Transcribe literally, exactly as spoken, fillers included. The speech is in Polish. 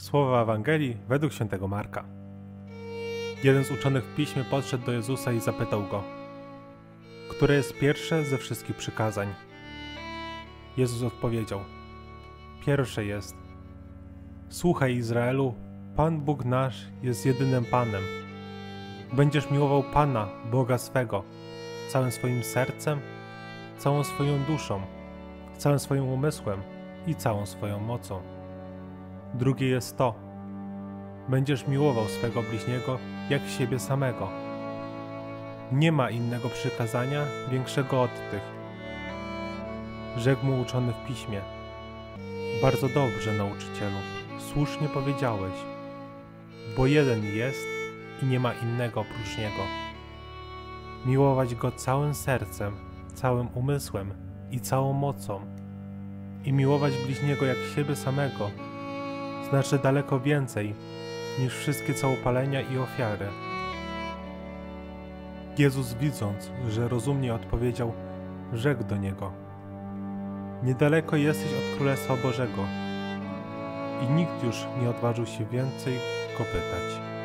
Słowa Ewangelii według świętego Marka. Jeden z uczonych w piśmie podszedł do Jezusa i zapytał go: które jest pierwsze ze wszystkich przykazań? Jezus odpowiedział: pierwsze jest: słuchaj, Izraelu, Pan Bóg nasz jest jedynym Panem. Będziesz miłował Pana, Boga swego, całym swoim sercem, całą swoją duszą, całym swoim umysłem i całą swoją mocą. Drugie jest to: będziesz miłował swego bliźniego jak siebie samego. Nie ma innego przykazania większego od tych. Rzekł mu uczony w piśmie: bardzo dobrze, nauczycielu, słusznie powiedziałeś, bo jeden jest i nie ma innego oprócz niego. Miłować go całym sercem, całym umysłem i całą mocą i miłować bliźniego jak siebie samego znaczy daleko więcej niż wszystkie całopalenia i ofiary. Jezus, widząc, że rozumnie odpowiedział, rzekł do niego: niedaleko jesteś od Królestwa Bożego. I nikt już nie odważył się więcej go pytać.